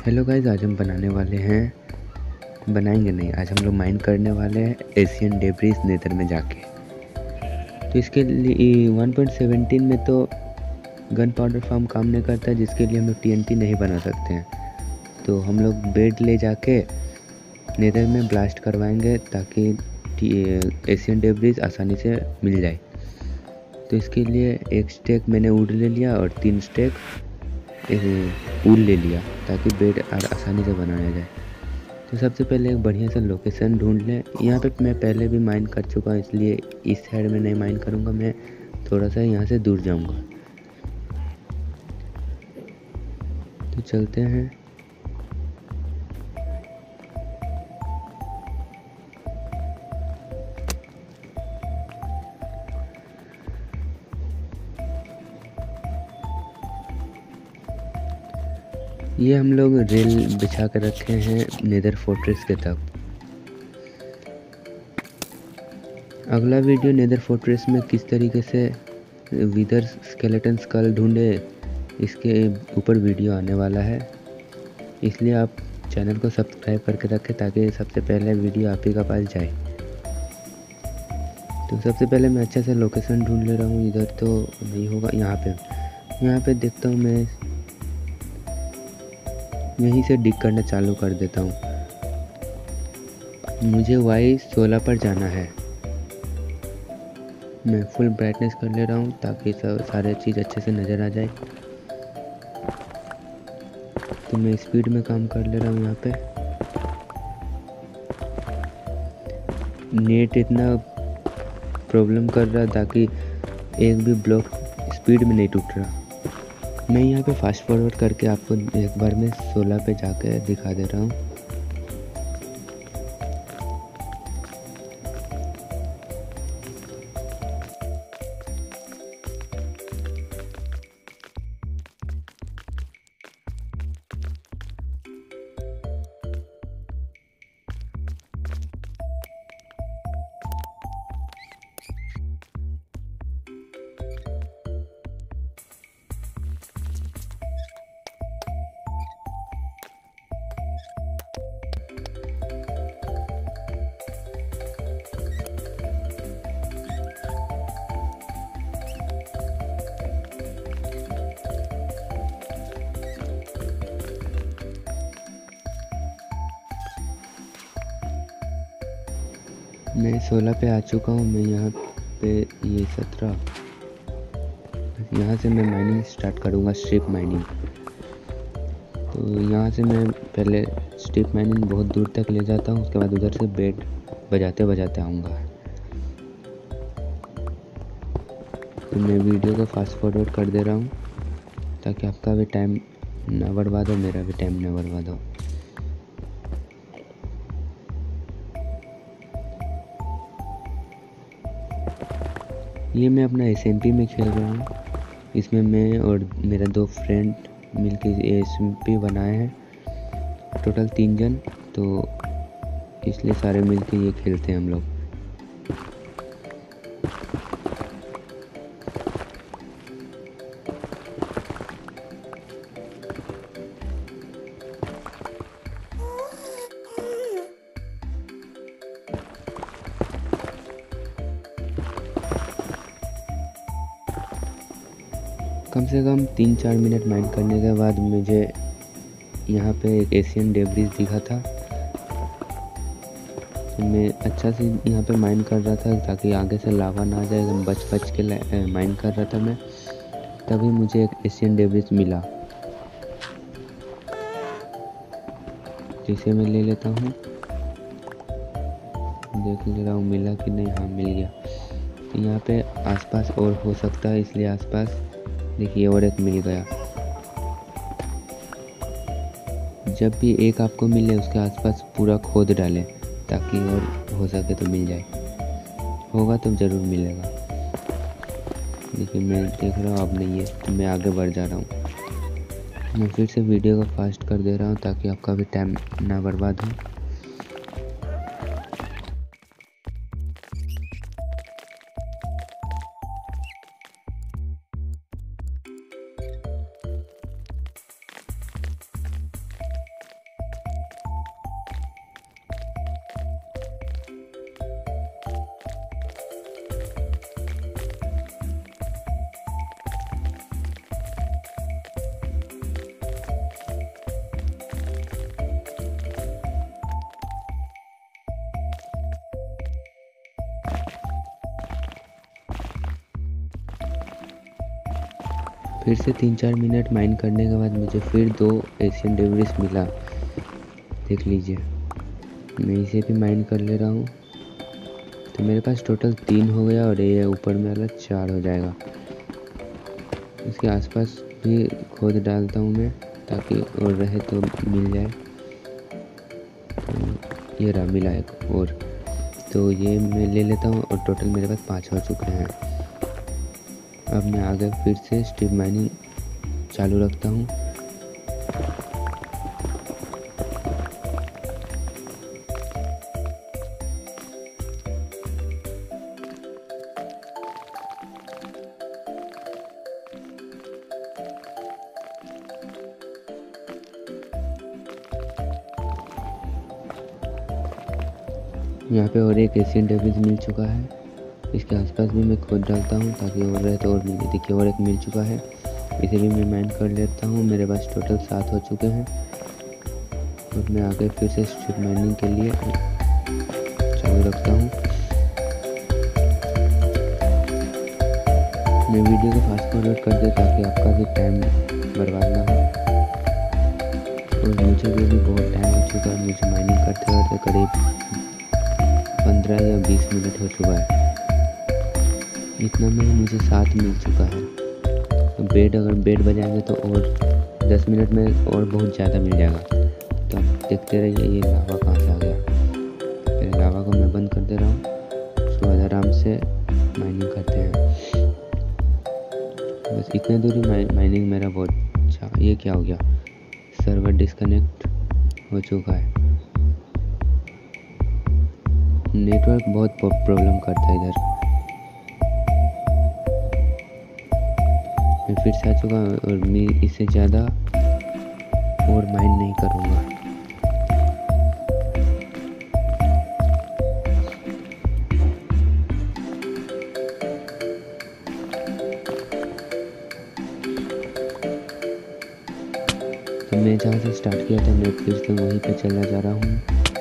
Hello guys, आज हम बनाएंगे नहीं, आज हम लोग माइन करने वाले हैं एशियन डेब्रिस नेदर में जाके। तो इसके लिए 1.17 में तो गन पाउडर फार्म काम नहीं करता है, जिसके लिए हम लोग टीएनटी नहीं बना सकते हैं। तो हम लोग बेड ले जाके नेदर में ब्लास्ट करवाएंगे ताकि एशियन डेब्रिस आसानी से मिल जाए। तो इसके लिए एक स्टेक मैंने वुड ले लिया और 3 स्टेक वूल ले लिया ताकि बेड आसानी से बनाया जाए। तो सबसे पहले एक बढ़िया सा लोकेशन ढूंढ लें। यहाँ पे मैं पहले भी माइन कर चुका हूँ, इसलिए इस साइड में नहीं माइन करूँगा, मैं थोड़ा सा यहाँ से दूर जाऊँगा। तो चलते हैं। ये हम लोग रेल बिछा कर रखे हैं नेदर फोर्ट्रेस के तक। अगला वीडियो नेदर फोर्ट्रेस में किस तरीके से विदर स्केलेटन स्कल ढूंढे, इसके ऊपर वीडियो आने वाला है, इसलिए आप चैनल को सब्सक्राइब करके रखें ताकि सबसे पहले वीडियो आप ही का पास जाए। तो सबसे पहले मैं अच्छा सा लोकेशन ढूंढ ले रहा हूँ। इधर तो नहीं होगा, यहाँ पे देखता हूँ। मैं यहीं से डिग करना चालू कर देता हूँ। मुझे Y16 पर जाना है। मैं फुल ब्राइटनेस कर ले रहा हूँ ताकि सारे चीज़ अच्छे से नज़र आ जाए। तो मैं स्पीड में काम कर ले रहा हूँ। यहाँ पे नेट इतना प्रॉब्लम कर रहा ताकि एक भी ब्लॉक स्पीड में नहीं टूट रहा। मैं यहाँ पे फास्ट फॉरवर्ड करके आपको एक बार में 16 पे जाकर दिखा दे रहा हूँ। मैं 16 पे आ चुका हूँ। मैं यहाँ पे ये 17, यहाँ से मैं माइनिंग स्टार्ट करूँगा, स्ट्रिप माइनिंग। तो यहाँ से मैं पहले स्ट्रिप माइनिंग बहुत दूर तक ले जाता हूँ, उसके बाद उधर से बेड बजाते बजाते आऊँगा। तो मैं वीडियो को फास्ट फॉरवर्ड कर दे रहा हूँ ताकि आपका भी टाइम ना बर्बाद हो, मेरा भी टाइम ना बर्बाद हो। ये मैं अपना SMP में खेल रहा हूँ। इसमें मैं और मेरा 2 फ्रेंड मिलकर SMP बनाए हैं, टोटल 3 जन। तो इसलिए सारे मिलकर ये खेलते हैं हम लोग। कम से कम 3-4 मिनट माइन करने के बाद मुझे यहाँ पे एक एशियन डेब्रिस दिखा था। तो मैं अच्छा से यहाँ पे माइन कर रहा था ताकि आगे से लावा ना आ जाए। एकदम बच के माइन कर रहा था मैं, तभी मुझे एक एशियन डेब्रिस मिला, जिसे मैं ले लेता हूँ। देख ले रहा हूँ मिला कि नहीं। हाँ, मिल गया। तो यहाँ पे आसपास और हो सकता है, इसलिए आसपास देखिए और एक मिल गया। जब भी एक आपको मिले उसके आसपास पूरा खोद डालें ताकि और हो सके तो मिल जाए। होगा तो ज़रूर मिलेगा। देखिए मैं देख रहा हूँ अब नहीं है, तो मैं आगे बढ़ जा रहा हूँ। मैं फिर से वीडियो को फास्ट कर दे रहा हूँ ताकि आपका भी टाइम ना बर्बाद हो। फिर से 3-4 मिनट माइन करने के बाद मुझे फिर 2 एशियन डेब्रिस मिला, देख लीजिए। मैं इसे भी माइन कर ले रहा हूँ, तो मेरे पास टोटल 3 हो गया और ये ऊपर में वाला 4 हो जाएगा। इसके आसपास भी खोद डालता हूँ मैं, ताकि और रहे तो मिल जाए। तो ये रहा, मिला एक और, तो ये मैं ले लेता हूँ और टोटल मेरे पास 5 हो चुके हैं। अब मैं आगे फिर से स्ट्रिप माइनिंग चालू रखता हूँ। यहाँ पे और एक एशियन डेब्रिस मिल चुका है। इसके आसपास भी मैं खोद डालता हूँ ताकि और रहे तो और मिले। देखिए और एक मिल चुका है, इसे भी मैं माइन कर लेता हूँ। मेरे पास टोटल 7 हो चुके हैं और मैं आगे फिर से स्ट्रिप माइनिंग के लिए चालू रखता हूँ। मैं वीडियो को फास्ट फॉरवर्ड कर दूँ ताकि आपका भी टाइम बर्बाद ना हो। और मुझे भी बहुत टाइम हो चुका है, मुझे माइनिंग करते करते करीब 15 या 20 मिनट हो चुका है। इतना में मुझे 7 मिल चुका है। तो अगर बेड बजाएंगे तो और 10 मिनट में और बहुत ज़्यादा मिल जाएगा। तो आप देखते रहिए। ये लावा कहाँ से आ गया। पहले लावा को मैं बंद कर दे रहा हूँ, उसके बाद आराम से माइनिंग करते हैं। बस इतने दूरी माइनिंग मेरा बहुत अच्छा। ये क्या हो गया, सर्वर डिस्कनेक्ट हो चुका है। नेटवर्क बहुत प्रॉब्लम करता है इधर। मैं फिर से आ चुका हूँ और मैं इससे ज़्यादा और माइन नहीं करूँगा। तो मैं जहाँ से स्टार्ट किया था मैं फिर से वहीं पे चला जा रहा हूँ।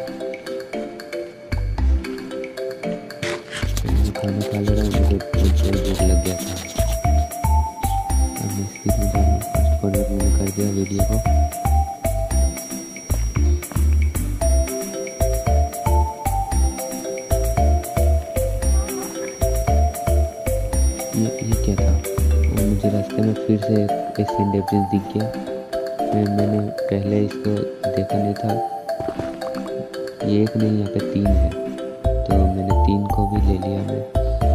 खाना खा ले रहा हूँ, मुझे बहुत जोर भूख लग गया था। अब मैं स्पीड में जा रहा हूँ। फास्ट फॉरवर्ड मैंने कर दिया वीडियो को। ये क्या था, और मुझे रास्ते में फिर से एक एशियन डेब्रिस दिख गया। मैंने पहले इसको देखा नहीं था। ये एक नहीं, यहाँ पे 3 है, तो मैंने 3 को भी ले लिया मैं।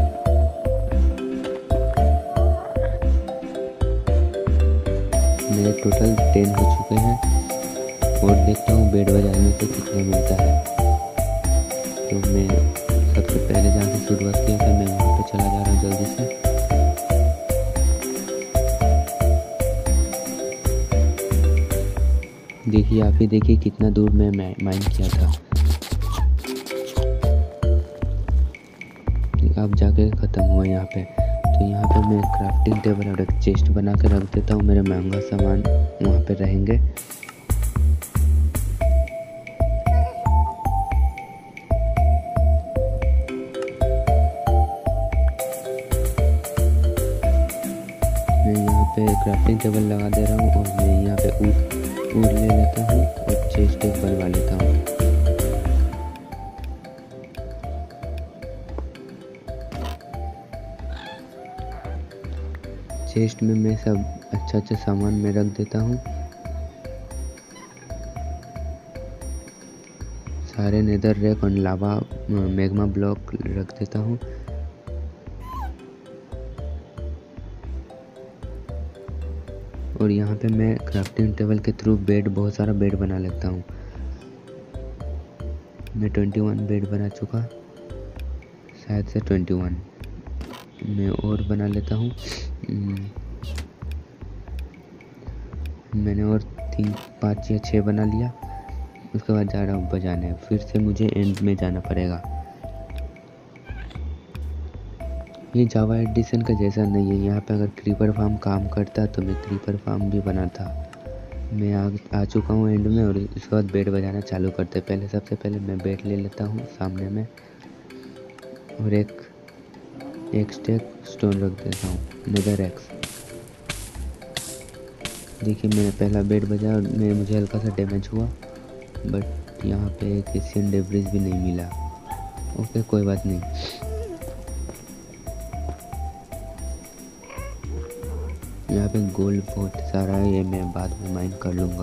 मेरे टोटल 10 हो चुके हैं और देखता हूँ बेड बजाने से कितना मिलता है। तो मैं सबसे पहले जहाँ से शुरुआत किया था मैं वहाँ पे चला जा रहा हूँ जल्दी से। देखिए, आप ही देखिए कितना दूर मैं माइन किया था। अब जाके ख़त्म हुआ यहाँ पे। तो यहाँ पे मैं क्राफ्टिंग टेबल और एक चेस्ट बना के रख देता हूँ। मेरे महंगा सामान वहाँ पे रहेंगे। मैं यहाँ पे क्राफ्टिंग टेबल लगा दे रहा हूँ और मैं यहाँ पे ऊर ले लेता हूँ और चेस्ट एक बनवा लेता हूँ। चेस्ट में मैं सब अच्छा सामान में रख देता हूँ। सारे नेदर रैक और लावा मैग्मा ब्लॉक रख देता हूँ। और यहाँ पे मैं क्राफ्टिंग टेबल के थ्रू बहुत सारा बेड बना लेता हूँ। मैं 21 बेड बना चुका, शायद से 21। मैं और बना लेता हूँ। मैंने और 3, 5 या 6 बना लिया। उसके बाद जा रहा हूँ बजाने। फिर से मुझे एंड में जाना पड़ेगा। ये जावा एडिशन का जैसा नहीं है। यहाँ पे अगर क्रीपर फार्म काम करता तो मैं क्रीपर फार्म भी बनाता। मैं आ चुका हूँ एंड में और इसके बाद बेड बजाना चालू करते। सबसे पहले मैं बेड ले लेता हूँ सामने में और एक स्टेक स्टोन रख देता हूँ, नेदर एक्स। देखिए मेरा पहला बेड बजा और मुझे हल्का सा डैमेज हुआ, बट यहाँ पे एक एशियन डेब्रिस भी नहीं मिला। ओके कोई बात नहीं। यहाँ पे गोल्ड बहुत सारा है, ये मैं बाद में माइन कर लूँगा।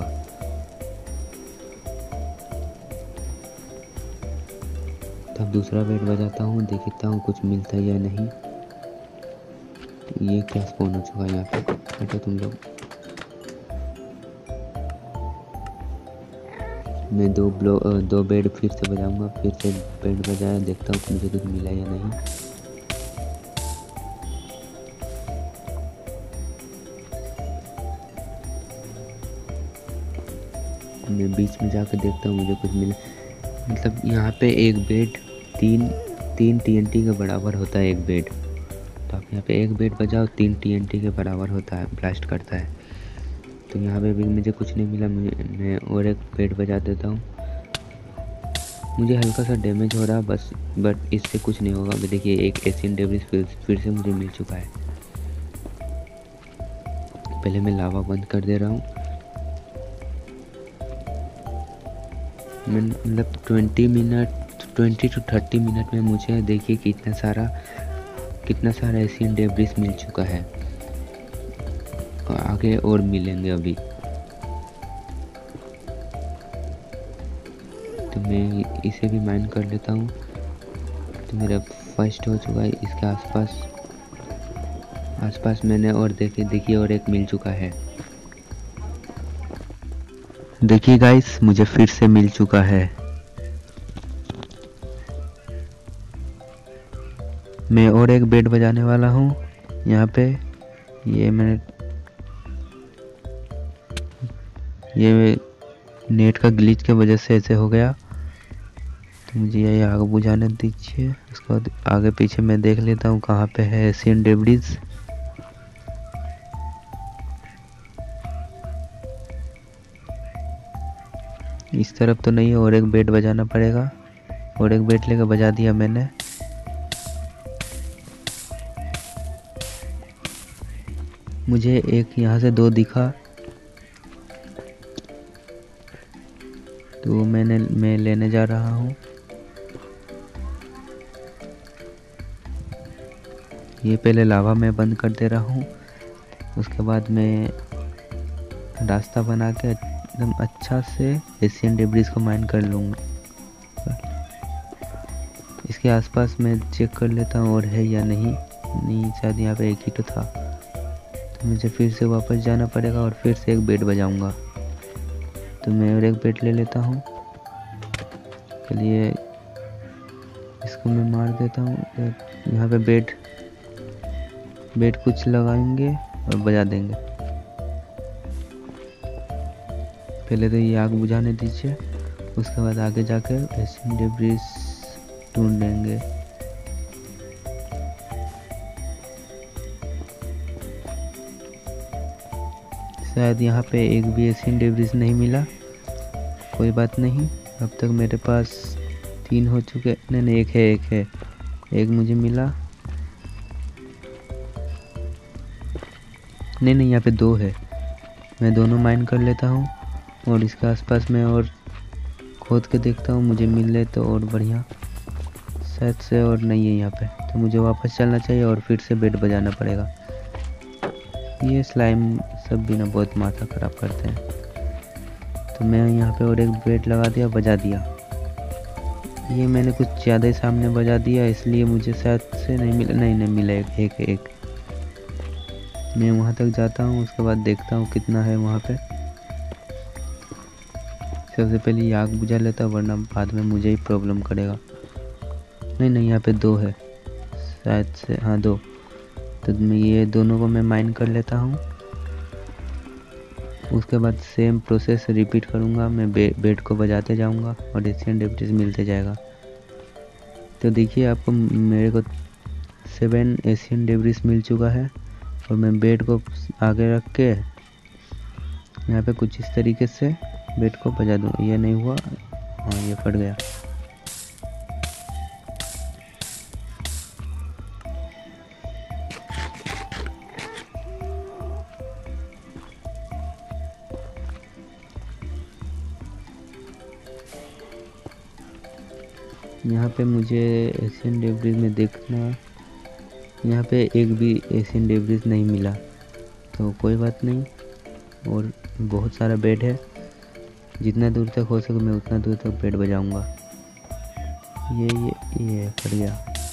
तब दूसरा बेड बजाता हूँ, देखता हूँ कुछ मिलता है या नहीं। ये क्या स्पॉन हो चुका है यहाँ पे, हटो तुम लोग। मैं दो बेड फिर से बजाऊंगा, फिर से बेड बजाया, देखता हूँ कि मुझे कुछ मिला या नहीं। मैं बीच में जाकर देखता हूँ मुझे कुछ मिला। मतलब यहाँ पे एक बेड तीन TNT के बराबर होता है एक बेड। तो आप यहाँ पे एक बेड बजाओ 3 TNT के बराबर होता है, ब्लास्ट करता है। तो यहाँ पे भी मुझे कुछ नहीं मिला। मैं और एक बेड बजा देता हूँ। मुझे हल्का सा डैमेज हो रहा बस, बट इससे कुछ नहीं होगा। अभी देखिए एक एशियन डेब्रिस फिर से मुझे मिल चुका है। पहले मैं लावा बंद कर दे रहा हूँ। मैं मतलब 20 to 30 मिनट में मुझे देखिए कितना सारा एशियन डेब्रिस मिल चुका है, और आगे और मिलेंगे अभी। तो मैं इसे भी माइन कर लेता हूँ। तो मेरा फर्स्ट हो चुका है। इसके आसपास मैंने और देखिए और एक मिल चुका है। देखिए गाइस मुझे फिर से मिल चुका है। मैं और एक बेड बजाने वाला हूँ यहाँ पे। ये नेट का ग्लिच के वजह से ऐसे हो गया। तो मुझे ये आग बुझाने दीजिए। उसके बाद आगे पीछे मैं देख लेता हूँ कहाँ पे है एशियन डेब्रिस। इस तरफ तो नहीं है, और एक बेड बजाना पड़ेगा। और एक बेड लेकर बजा दिया मैंने। मुझे एक यहाँ से 2 दिखा, तो मैं लेने जा रहा हूँ। ये पहले लावा मैं बंद कर दे रहा हूँ। उसके बाद मैं रास्ता बना के एकदम अच्छा से एशियन डेब्रिस को माइन कर लूँगा। इसके आसपास मैं चेक कर लेता हूँ और है या नहीं। शायद यहाँ पे एक ही तो था। तो मुझे फिर से वापस जाना पड़ेगा और फिर से एक बेड बजाऊँगा। तो मैं और एक बेड ले लेता हूँ। चलिए इसको मैं मार देता हूँ। यहाँ पे बेड कुछ लगाएंगे और बजा देंगे। पहले तो ये आग बुझाने दीजिए, उसके बाद आगे जाकर एशियन डेब्रिस ढूंढेंगे। शायद यहाँ पे एक भी एशियन डेब्रिस नहीं मिला। कोई बात नहीं, अब तक मेरे पास 3 हो चुके। नहीं एक है। एक मुझे मिला। नहीं यहाँ पे 2 है। मैं दोनों माइन कर लेता हूँ और इसके आसपास मैं और खोद के देखता हूँ, मुझे मिल ले तो और बढ़िया। शायद से और नहीं है यहाँ पे, तो मुझे वापस चलना चाहिए और फिर से बेड बजाना पड़ेगा। ये स्लाइम सब भी ना बहुत माथा ख़राब करते हैं। तो मैं यहाँ पे और एक बेड लगा दिया, बजा दिया। ये मैंने कुछ ज़्यादा ही सामने बजा दिया, इसलिए मुझे शायद से नहीं मिला। नहीं मिला। एक मैं वहाँ तक जाता हूँ, उसके बाद देखता हूँ कितना है वहाँ पे। सबसे पहले ये आग बुझा लेता, वरना बाद में मुझे ही प्रॉब्लम करेगा। नहीं यहाँ पे 2 है शायद से। हाँ 2। तो मैं ये दोनों को मैं माइन कर लेता हूँ। उसके बाद सेम प्रोसेस रिपीट करूँगा। मैं बेड को बजाते जाऊँगा और एशियन डेब्रिस मिलते जाएगा। तो देखिए आपको मेरे को 7 एशियन डेब्रिस मिल चुका है। और मैं बेड को आगे रख के यहाँ पे कुछ इस तरीके से बेड को बजा दूँ। ये नहीं हुआ। हाँ ये फट गया। यहाँ पे मुझे एशियन डेब्रिस में देखना, यहाँ पे एक भी एशियन डेब्रिस नहीं मिला, तो कोई बात नहीं। और बहुत सारा बेड है, जितना दूर तक हो सके मैं उतना दूर तक बेड बजाऊंगा। ये पड़ गया।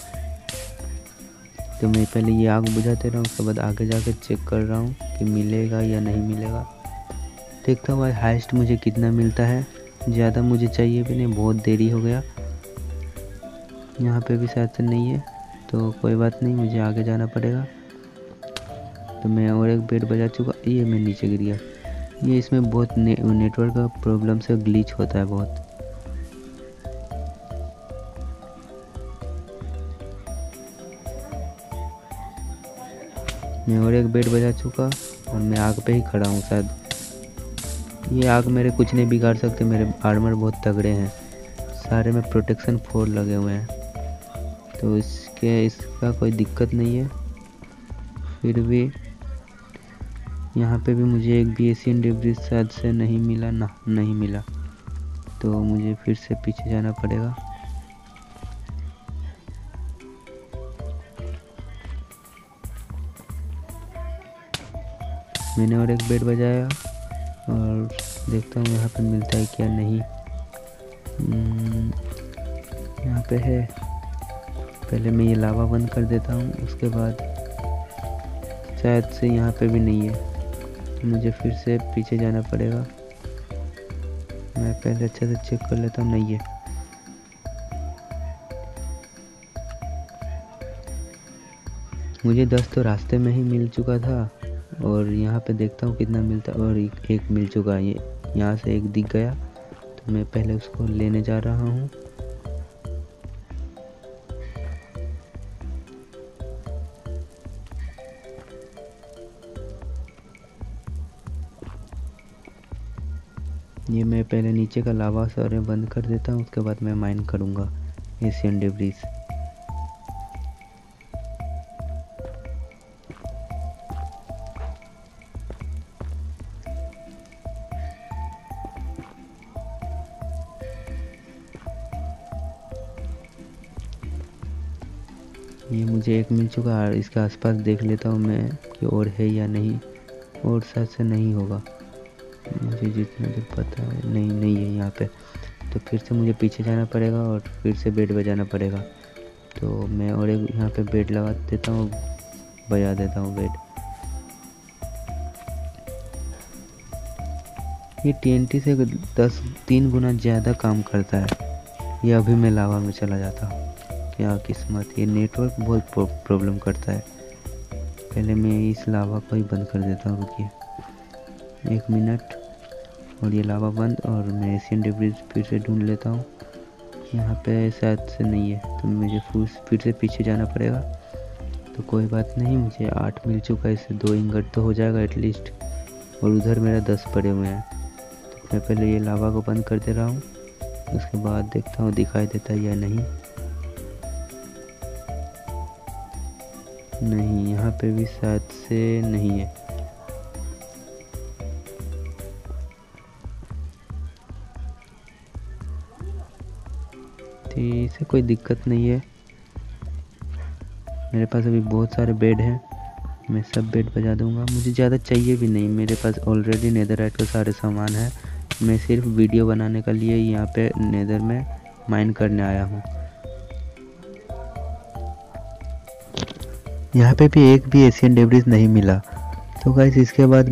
तो मैं पहले ये आग बुझाते रहा हूँ, उसके बाद आगे जाकर चेक कर रहा हूँ कि मिलेगा या नहीं मिलेगा। देखता हूँ भाई हाईएस्ट मुझे कितना मिलता है। ज़्यादा मुझे चाहिए भी नहीं, बहुत देरी हो गया। यहाँ पे भी शायद से नहीं है, तो कोई बात नहीं, मुझे आगे जाना पड़ेगा। तो मैं और एक बेड बजा चुका, ये मैं नीचे गिर गया। ये इसमें बहुत नेटवर्क का प्रॉब्लम से ग्लिच होता है बहुत। मैं और एक बेड बजा चुका और मैं आग पे ही खड़ा हूँ शायद। ये आग मेरे कुछ नहीं बिगाड़ सकते, मेरे आर्मर बहुत तगड़े हैं, सारे में प्रोटेक्शन 4 लगे हुए हैं, तो इसका कोई दिक्कत नहीं है। फिर भी यहाँ पे भी मुझे एक भी एशियन डेब्रिस शायद से नहीं मिला ना, नहीं मिला, तो मुझे फिर से पीछे जाना पड़ेगा। मैंने और एक बेड बजाया और देखता हूँ यहाँ पे मिलता है क्या नहीं। यहाँ पे है, पहले मैं ये लावा बंद कर देता हूँ, उसके बाद शायद से यहाँ पे भी नहीं है, तो मुझे फिर से पीछे जाना पड़ेगा। मैं पहले अच्छे से चेक कर लेता हूँ, नहीं है। मुझे 10 तो रास्ते में ही मिल चुका था और यहाँ पे देखता हूँ कितना मिलता है, और एक मिल चुका है। ये यहाँ से एक दिख गया, तो मैं पहले उसको लेने जा रहा हूँ। ये मैं पहले नीचे का लावा सारे बंद कर देता हूँ, उसके बाद मैं माइन करूँगा एशियन डेब्रिस। ये मुझे एक मिल चुका है, इसके आसपास देख लेता हूँ मैं कि और है या नहीं, और शायद से नहीं होगा, मुझे जितना दूर पता है नहीं है यहाँ पे। तो फिर से मुझे पीछे जाना पड़ेगा और फिर से बेड बजाना पड़ेगा। तो मैं और एक यहाँ पे बेड लगा देता हूँ, बजा देता हूँ बेड। ये TNT से 3 गुना ज़्यादा काम करता है। ये अभी मैं लावा में चला जाता हूँ, क्या किस्मत। ये नेटवर्क बहुत प्रॉब्लम करता है। पहले मैं इस लावा को ही बंद कर देता हूँ, रुकिए 1 मिनट। और ये लावा बंद, और मैं एशियन डेब्रिस फिर से ढूंढ लेता हूँ। यहाँ पे शायद से नहीं है, तो मुझे फिर से पीछे जाना पड़ेगा। तो कोई बात नहीं, मुझे 8 मिल चुका है, इससे 2 इंगट तो हो जाएगा एटलीस्ट, और उधर मेरा 10 पड़े हुए हैं। तो मैं पहले ये लावा को बंद कर दे रहा हूँ, उसके बाद देखता हूँ दिखाई देता है या नहीं। नहीं, यहाँ पे भी शायद से नहीं है। तो इसे कोई दिक्कत नहीं है, मेरे पास अभी बहुत सारे बेड हैं, मैं सब बेड बजा दूंगा। मुझे ज़्यादा चाहिए भी नहीं, मेरे पास ऑलरेडी नेदरराइट के सारे सामान है। मैं सिर्फ वीडियो बनाने के लिए यहाँ पे नेदर में माइन करने आया हूँ। यहाँ पे भी एक भी एशियन डेब्रिस नहीं मिला। तो गाइस इसके बाद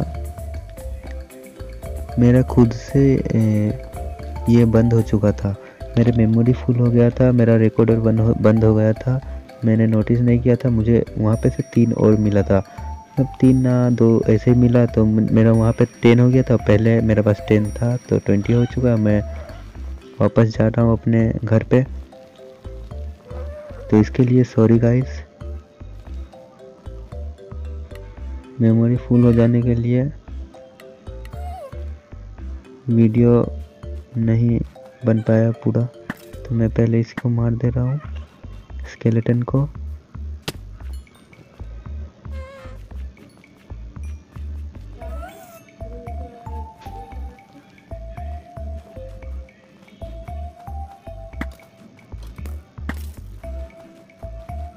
मेरा खुद से ये बंद हो चुका था, मेरे मेमोरी फुल हो गया था, मेरा रिकॉर्डर बंद हो गया था। मैंने नोटिस नहीं किया था, मुझे वहाँ पे से 3 और मिला था, अब 3 ना 2 ऐसे ही मिला, तो मेरा वहाँ पे 10 हो गया था। पहले मेरे पास 10 था, तो 20 हो चुका। मैं वापस जा रहा हूँ अपने घर पे, तो इसके लिए सॉरी गाइस। मेमोरी फुल हो जाने के लिए वीडियो नहीं बन पाया पूरा, तो मैं पहले इसको मार दे रहा हूँ, स्केलेटन को।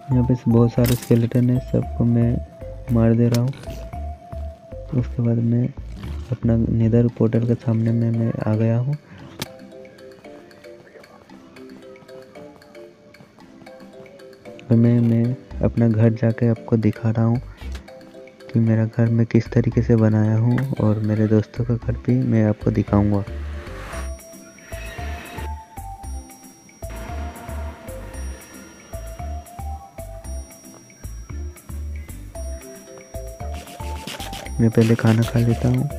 यहाँ पे बहुत सारे स्केलेटन है, सबको मैं मार दे रहा हूँ। उसके बाद मैं अपना नेदर पोर्टल के सामने में मैं आ गया हूँ। और मैं अपना घर जाके आपको दिखा रहा हूँ कि मेरा घर मैं किस तरीके से बनाया हूँ, और मेरे दोस्तों का घर भी मैं आपको दिखाऊंगा। मैं पहले खाना खा लेता हूँ।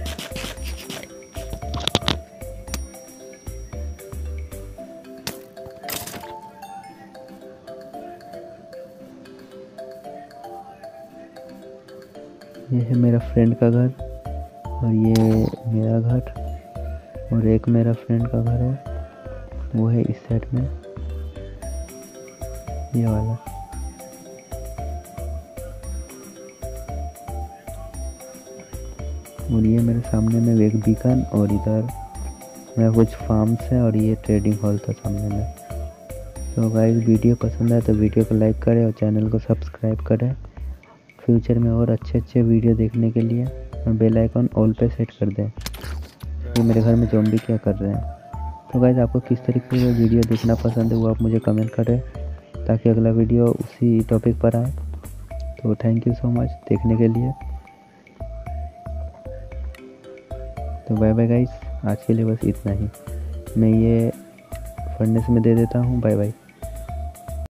ये है मेरा फ्रेंड का घर, और ये मेरा घर, और एक मेरा फ्रेंड का घर है, वो है इस साइड में, ये वाला। और ये मेरे सामने में एक बीकन, और इधर मेरा कुछ फार्म्स है, और ये ट्रेडिंग हॉल था सामने में। तो गाइस, वीडियो पसंद आए तो वीडियो को लाइक करें और चैनल को सब्सक्राइब करें। फ्यूचर में और अच्छे वीडियो देखने के लिए बेल आइकन ऑल पे सेट कर दें। ये मेरे घर में ज़ॉम्बी क्या कर रहे हैं। तो गाइस, आपको किस तरीके का वीडियो देखना पसंद है वो आप मुझे कमेंट करें, ताकि अगला वीडियो उसी टॉपिक पर आए। तो थैंक यू सो मच देखने के लिए। तो बाय बाय गाइस, आज के लिए बस इतना ही। मैं ये फर्नेस में दे देता हूँ। Bye bye.